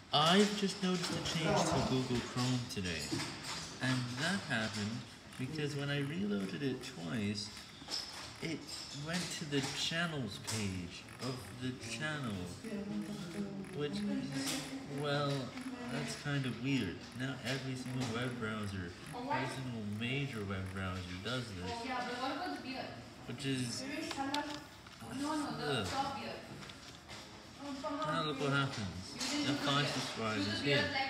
I've just noticed a change to Google Chrome today, and that happened because when I reloaded it twice, it went to the channels page of the channel, which is, well, that's kind of weird. Now every single web browser, every single major web browser does this, which is, ugh. Now look what happens. Now 5 subscribers here.